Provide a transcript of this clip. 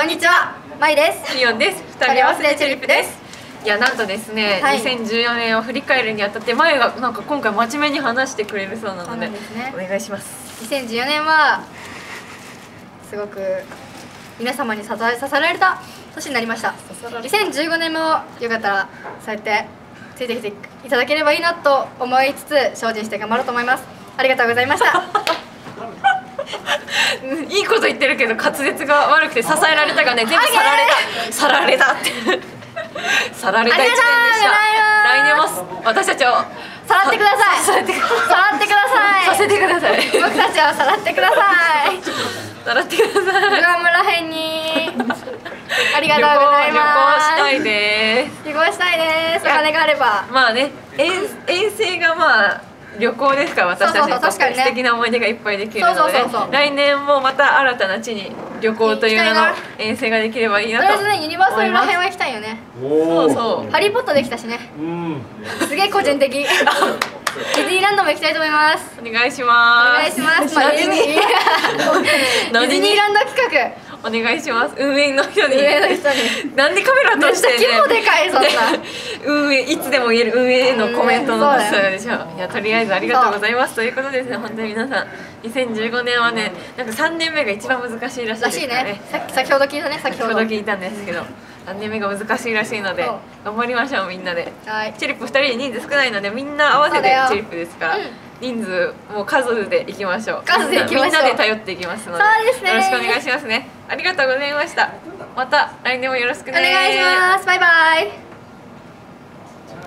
こんにちは、まいです。 リオンです。二人合わせでチューリップです。いや、なんとですね、2014年を振り返るにあたって、まいがなんか今回真面目に話してくれるそうなので、お願いします。 2014年はすごく皆様に支えられた年になりました。2015年もよかったらそうやってついてきていただければいいなと思いつつ、精進して頑張ろうと思います。ありがとうございました。 いいこと言ってるけど滑舌が悪くて、支えられたがね、全部さられたってさられた1年でした。来年も私たちをさらってください。さらってください。 させてください。 僕たちをさらってください。 さらってください。 グアムらへんにありがとうございます。 旅行したいです。 旅行したいです。お金があれば。 まあね、遠征がまあ旅行ですから、私たちにとって素敵な思い出がいっぱいできるので、来年もまた新たな地に旅行という名の遠征ができればいいなと。 とりあえずね、ユニバーサルらへんは行きたいよね。 そうそう、 ハリー・ポッターできたしね。すげえ個人的。ディズニーランドも行きたいと思います。 お願いします。 お願いします。ディズニーランド企画お願いします。運営の人に。なんでカメラ通して規模でかい、そんな運営、いつでも言える運営へのコメントの出したでしょ。いや、とりあえずありがとうございますということですね。本当に皆さん、2015年はね、なんか3年目が一番難しいらしいですからね。 先ほど聞いたね。先ほど聞いたんですけど、3年目が難しいらしいので頑張りましょう、みんなで。チューリップ2人で人数少ないので、みんな合わせてチューリップですから、人数もう数でいきましょう。みんなで頼っていきますので、よろしくお願いしますね。ありがとうございました。また来年もよろしくね。 お願いします。バイバイ。